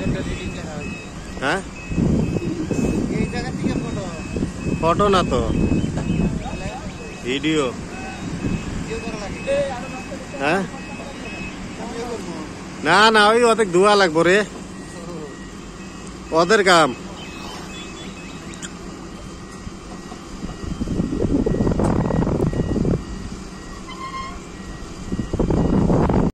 হ্যাঁ ফটো না তো ভিডিও। হ্যাঁ না না ওই ওদের ধোয়া লাগবো রে, ওদের কাম।